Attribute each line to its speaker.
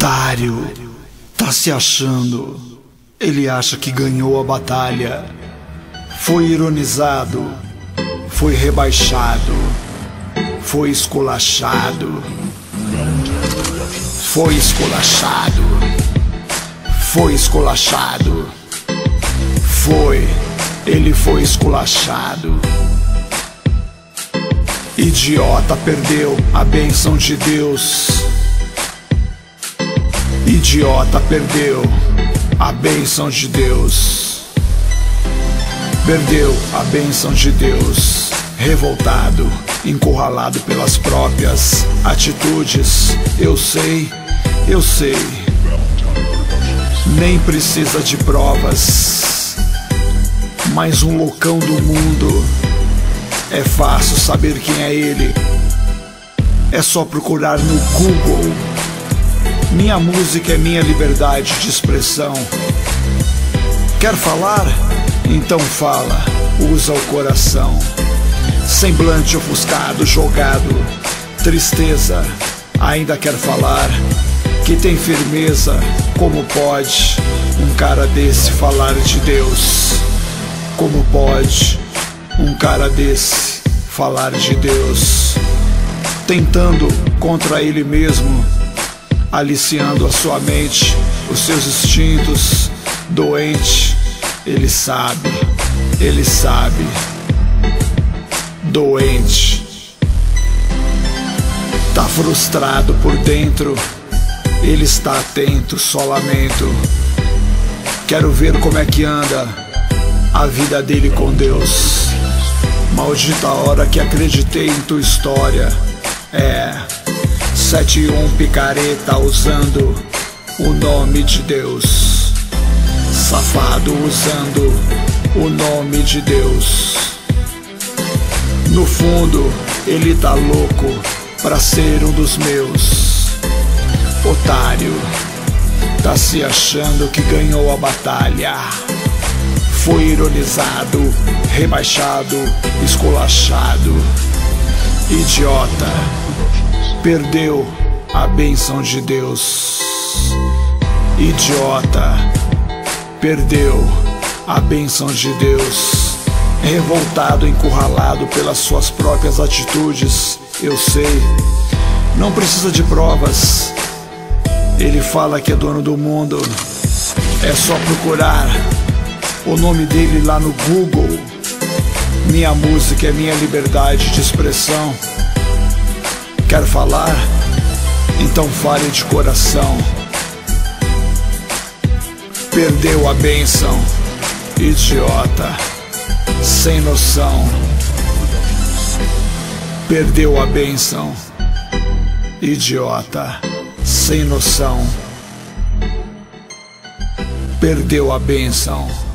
Speaker 1: Otário, tá se achando. Ele acha que ganhou a batalha. Foi ironizado, foi rebaixado, foi esculachado. Foi esculachado, foi esculachado. Ele foi esculachado. Idiota, perdeu a bênção de Deus. Idiota, perdeu a bênção de Deus. Perdeu a bênção de Deus. Revoltado, encurralado pelas próprias atitudes. Eu sei. Nem precisa de provas. Mas um loucão do mundo. É fácil saber quem é ele. É só procurar no Google. Minha música é minha liberdade de expressão. Quer falar? Então fala, usa o coração. Semblante ofuscado, jogado, tristeza. Ainda quer falar que tem firmeza. Como pode um cara desse falar de Deus? Como pode um cara desse falar de Deus? Tentando contra ele mesmo, aliciando a sua mente, os seus instintos, doente. Ele sabe, doente. Tá frustrado por dentro, ele está atento, só lamento. Quero ver como é que anda a vida dele com Deus. Maldita hora que acreditei em tua história. 71 picareta usando o nome de Deus. Safado usando o nome de Deus. No fundo, ele tá louco pra ser um dos meus. Otário, tá se achando que ganhou a batalha. Foi ironizado, rebaixado, esculachado. Idiota, perdeu a bênção de Deus. Idiota, perdeu a bênção de Deus. Revoltado, encurralado pelas suas próprias atitudes. Eu sei, não precisa de provas. Ele fala que é dono do mundo. É só procurar o nome dele lá no Google. Minha música é minha liberdade de expressão. Quer falar? Então fale de coração. Perdeu a bênção. Idiota, sem noção. Perdeu a bênção. Idiota, sem noção. Perdeu a bênção.